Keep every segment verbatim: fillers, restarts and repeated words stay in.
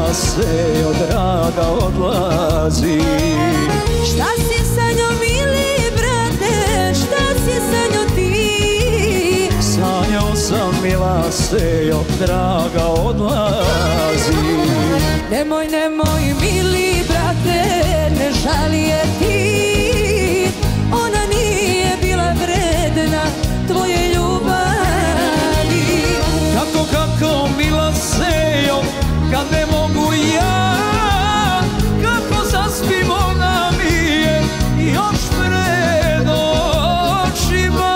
mila se od draga odlazi. Šta si sa njom mili brate, šta si sa njom ti? Sanjao sam mila se od draga odlazi. Nemoj, nemoj mili brate, ne žali je ti. Ona nije bila vredna tvoje ljubavi. Kako, kako mila sejo, kad ne mogu ja, kako zaspim ona mi je još pred očima.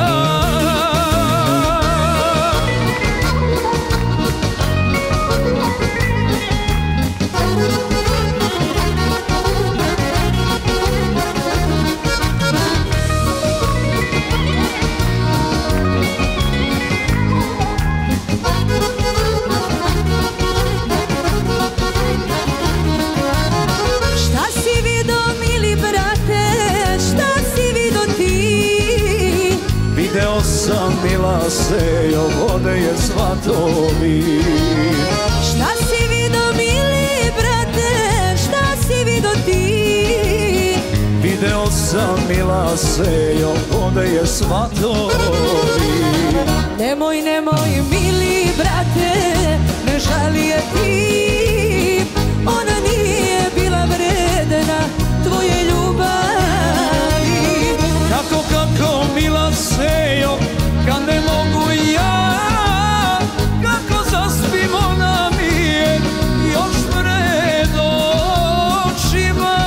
Video sam mila sejo, vode je svatovi. Šta si vido mili brate, šta si vido ti? Video sam mila sejo, vode je svatovi. Nemoj, nemoj mili brate, ne žali je ti. Ona nije bila vredna tvoje ljubavi. Kako, kako mila sejo, kad ne mogu ja, kako zaspim ona mi je još pred očima.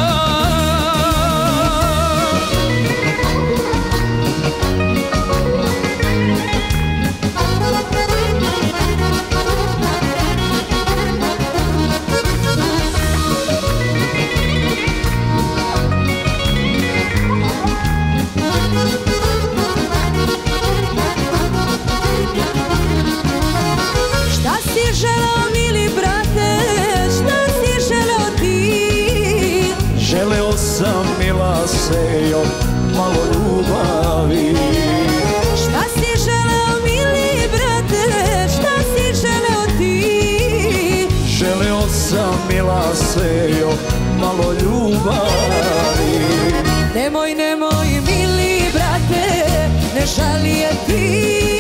Želeo sam mila sejo, malo ljubavi. Šta si želeo mili brate, šta si želeo ti? Želeo sam mila sejo, malo ljubavi. Nemoj, nemoj mili brate, ne žali je ti.